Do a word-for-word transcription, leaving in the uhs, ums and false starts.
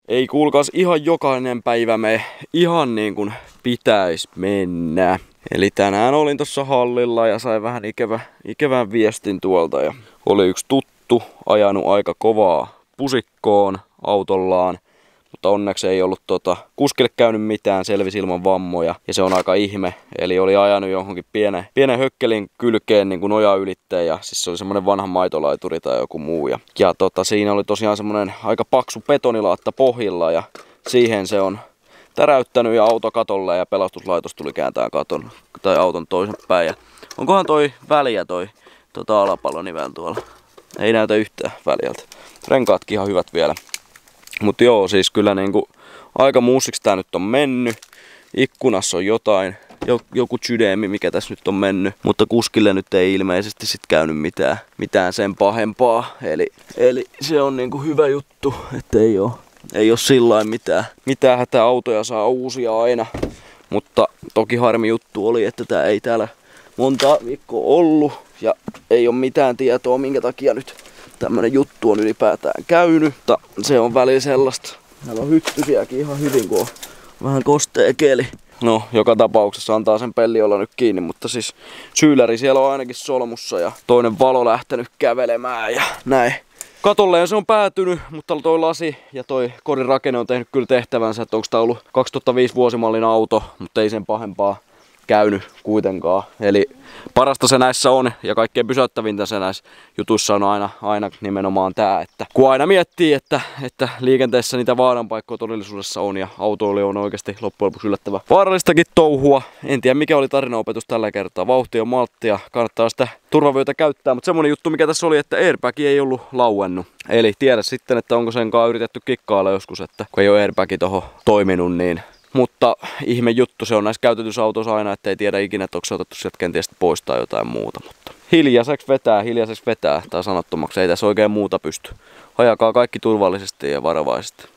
Ei kuulkaas ihan jokainen päivä me ihan niin kuin pitäisi mennä. Eli tänään olin tuossa hallilla ja sain vähän ikävä, ikävän viestin tuolta. Ja oli yksi tuttu ajanut aika kovaa pusikkoon autollaan. Mutta onneksi ei ollut tota, kuskille käynyt mitään, selvisi ilman vammoja. Ja se on aika ihme. Eli oli ajanut johonkin pienen, pienen hökkelin kylkeen niin kuin noja ylitteen. Ja siis se oli semmonen vanha maitolaituri tai joku muu. Ja, ja tota, siinä oli tosiaan semmonen aika paksu betonilaatta pohjilla. Ja siihen se on täräyttänyt ja auto katolle ja pelastuslaitos tuli kääntää katon tai auton toisen päin. Ja onkohan toi väliä toi tota alapallonivel tuolla? Ei näytä yhtään väliältä. Renkaatkin ihan hyvät vielä. Mutta joo, siis kyllä niinku aika muusiksi tää nyt on mennyt. Ikkunassa on jotain, joku sydämi, mikä tässä nyt on mennyt. Mutta kuskille nyt ei ilmeisesti sit käynyt mitään, mitään sen pahempaa. Eli, eli se on niinku hyvä juttu, että ei oo, ei oo sillain mitään, mitään hätää, autoja saa uusia aina. Mutta toki harmi juttu oli, että tää ei täällä monta viikkoa ollut. Ja ei oo mitään tietoa, minkä takia nyt tämmönen juttu on ylipäätään käynyt, mutta se on välillä sellaista. Täällä on hyttysiäkin ihan hyvin, kun on vähän kostea keli. No, joka tapauksessa antaa sen pelli olla nyt kiinni, mutta siis syyläri siellä on ainakin solmussa ja toinen valo lähtenyt kävelemään ja näin. Katolleen se on päätynyt, mutta toi lasi ja toi kodin rakenne on tehnyt kyllä tehtävänsä, että onko tää ollut kaksituhattaviisi vuosimallin auto, mutta ei sen pahempaa käynyt kuitenkaan. Eli parasta se näissä on ja kaikkein pysäyttävintä se näissä jutuissa on aina, aina nimenomaan tää, että kun aina miettii, että, että liikenteessä niitä vaaranpaikkoja todellisuudessa on ja autoilu on oikeasti loppujen lopuksi yllättävän vaarallistakin touhua. En tiedä mikä oli tarinaopetus tällä kertaa. Vauhti on malttia, kannattaa sitä turvavyötä käyttää, mutta semmonen juttu mikä tässä oli, että airbag ei ollut lauennut. Eli tiedä sitten, että onko senkaan yritetty kikkailla joskus, että kun ei ole airbag tohon toiminut, niin mutta ihme juttu, se on näissä käytetyissä autoissa aina, ettei tiedä ikinä, että onko se otettu sieltä kenties pois tai jotain muuta. Mutta hiljaiseksi vetää, hiljaiseksi vetää tai sanottomaksi, ei tässä oikein muuta pysty. Ajakaa kaikki turvallisesti ja varovaisesti.